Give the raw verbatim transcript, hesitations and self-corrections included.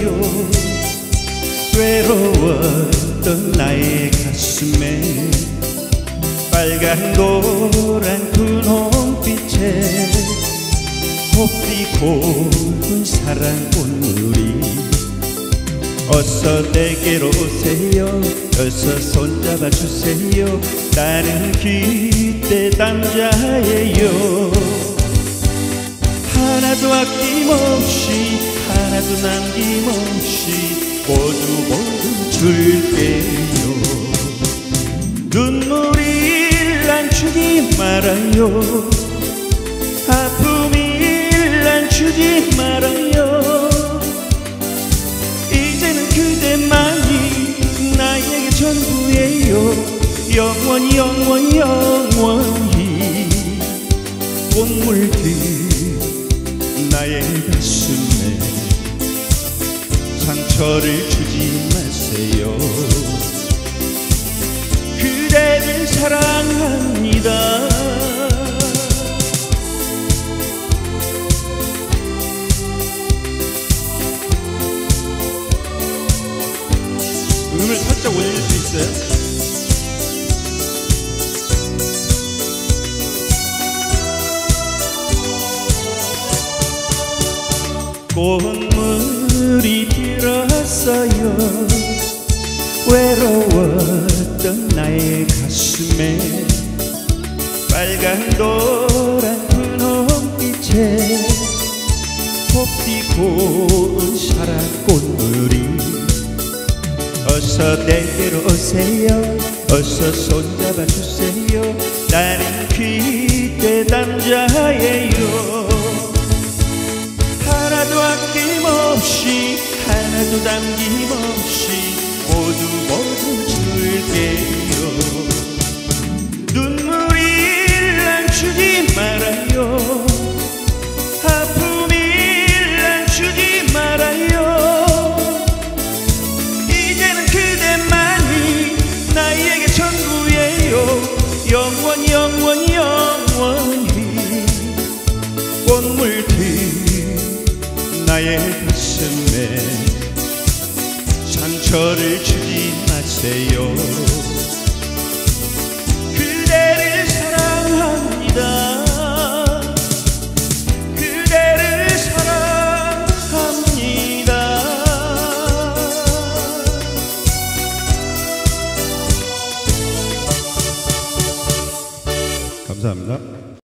말아요. 외로웠던 나의 가슴에 빨간 노란 분홍빛에 곱디 고운 사랑 꽃물이 어서 내게로 오세요. 어서 손잡아 주세요. 나는 그때 남자예요. 하나도 아낌없이 하나도 남김없이 모두 모두 줄게요. 눈물이 난 주지 말아요. 아픔이 난 주지 말아요. 이제는 그대만이 나에게 전부예요. 영원히 영원히 영원히 꽃물들 나의 가슴에 상처를 주지 마세요. 그대를 사랑합니다. 음을 살짝 올릴 수 있어요? 꽃물이 들었어요. 외로웠던 나의 가슴에 빨간 노란 분홍빛에 곱디 고운 사랑 꽃물이 어서 내게로 오세요. 어서 손잡아 주세요. 나는 그때 남자예요. 하나도 아낌없이 하나도 남김없이 모두 모두 줄게요. 눈물이 난 주지 말아요. 아픔이 난 주지 말아요. 이제는 그대만이 나에게 전부예요. 영원히 영원히 영원히 꽃물들 나의 가슴에 상처를 주지 마세요. 그대를 사랑합니다. 그대를 사랑합니다. 감사합니다.